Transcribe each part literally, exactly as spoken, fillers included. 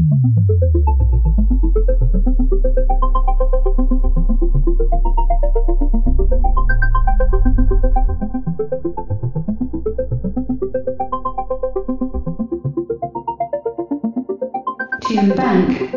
Tune bank.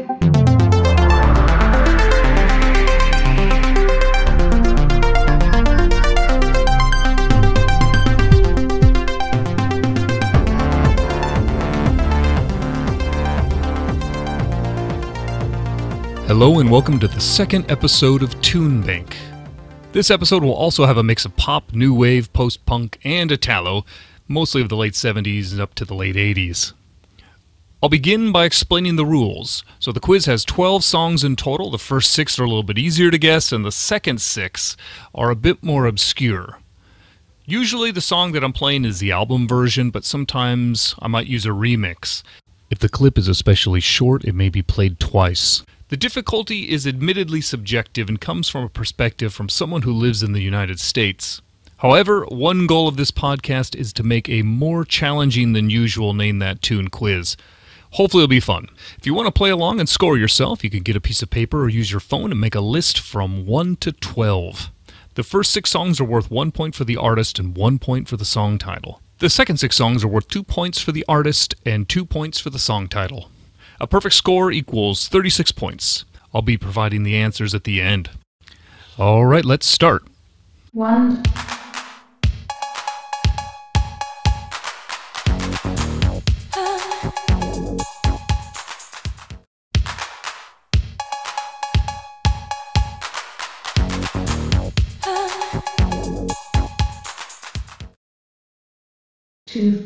Hello and welcome to the second episode of Tune Bank. This episode will also have a mix of pop, new wave, post-punk, and Italo, mostly of the late seventies and up to the late eighties. I'll begin by explaining the rules. So the quiz has twelve songs in total. The first six are a little bit easier to guess, and the second six are a bit more obscure. Usually the song that I'm playing is the album version, but sometimes I might use a remix. If the clip is especially short, it may be played twice. The difficulty is admittedly subjective and comes from a perspective from someone who lives in the United States. However, one goal of this podcast is to make a more challenging than usual Name That Tune quiz. Hopefully it'll be fun. If you want to play along and score yourself, you can get a piece of paper or use your phone and make a list from one to twelve. The first six songs are worth one point for the artist and one point for the song title. The second six songs are worth two points for the artist and two points for the song title. A perfect score equals thirty-six points. I'll be providing the answers at the end. All right, let's start. One. Two.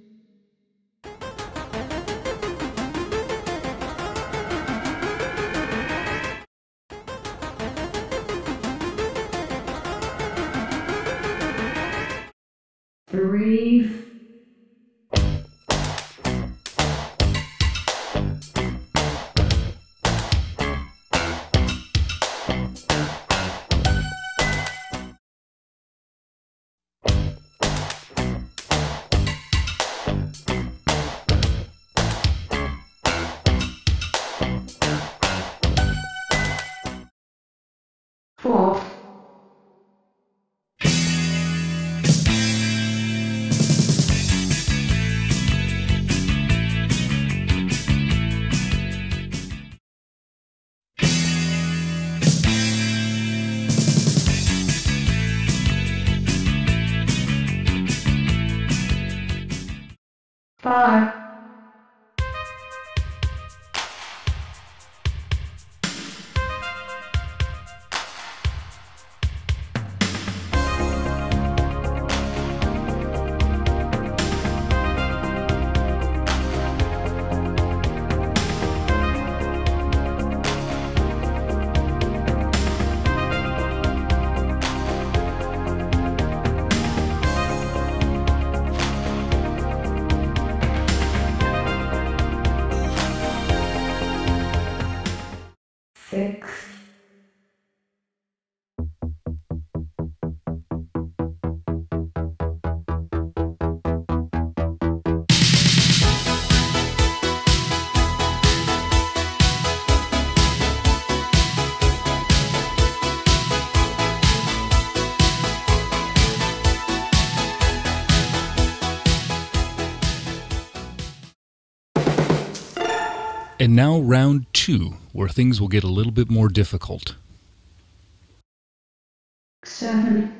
Three. Four. Five. Six. And now round two, where things will get a little bit more difficult. Seven.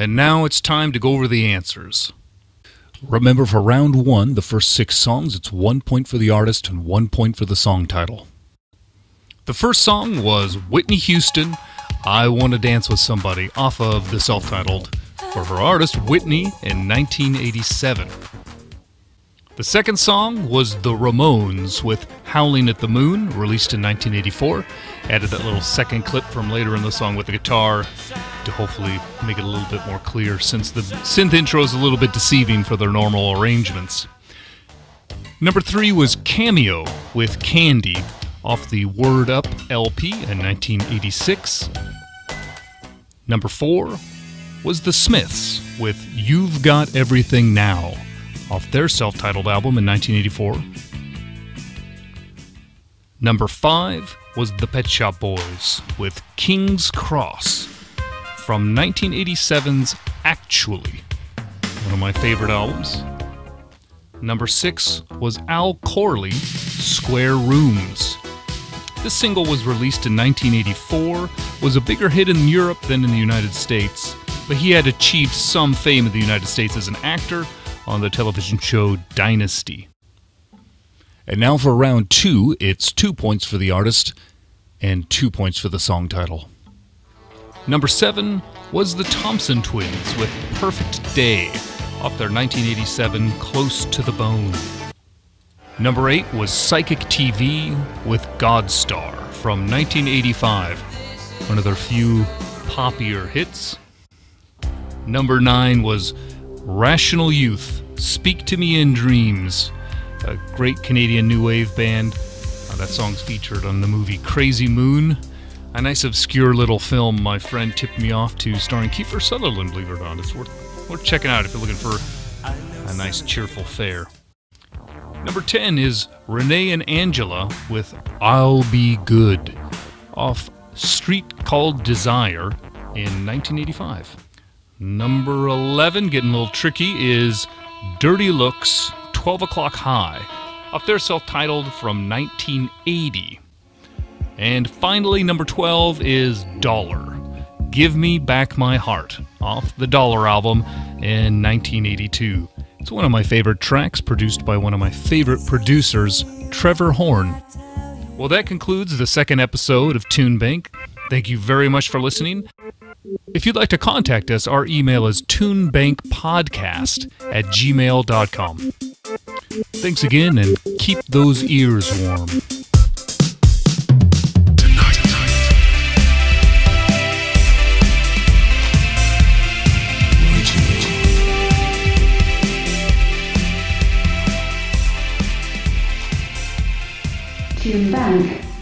And now it's time to go over the answers. Remember, for round one, the first six songs, it's one point for the artist and one point for the song title. The first song was Whitney Houston, I Wanna Dance With Somebody, off of the self-titled, for her artist, Whitney, in nineteen eighty-seven. The second song was The Ramones with Howling at the Moon, released in nineteen eighty-four. Added that little second clip from later in the song with the guitar to hopefully make it a little bit more clear, since the synth intro is a little bit deceiving for their normal arrangements. Number three was Cameo with Candy, off the Word Up L P in nineteen eighty-six. Number four was The Smiths with You've Got Everything Now, off their self-titled album in nineteen eighty-four. Number five was The Pet Shop Boys with King's Cross, from nineteen eighty-seven's Actually, one of my favorite albums. Number six was Al Corley, Square Rooms. This single was released in nineteen eighty-four, was a bigger hit in Europe than in the United States, but he had achieved some fame in the United States as an actor on the television show Dynasty. And now for round two, it's two points for the artist and two points for the song title. Number seven was the Thompson Twins with Perfect Day, off their nineteen eighty-seven Close to the Bone. Number eight was Psychic T V with Godstar from nineteen eighty-five, one of their few poppier hits. Number nine was Rational Youth, Speak to Me in Dreams, a great Canadian new wave band. Uh, that song's featured on the movie Crazy Moon, a nice obscure little film my friend tipped me off to, starring Kiefer Sutherland, believe it or not. It's worth, worth checking out if you're looking for a nice cheerful fare. Number ten is Renee and Angela with I'll Be Good, off Street Called Desire in nineteen eighty-five. Number eleven, getting a little tricky, is Dirty Looks, twelve o'clock High, off their self-titled from nineteen eighty. And finally, number twelve is Dollar, Give Me Back My Heart, off the Dollar album in nineteen eighty-two. It's one of my favorite tracks, produced by one of my favorite producers, Trevor Horn. Well, that concludes the second episode of Tune Bank. Thank you very much for listening. If you'd like to contact us, our email is tunebankpodcast at gmail dot com. Thanks again, and keep those ears warm. Tune Bank.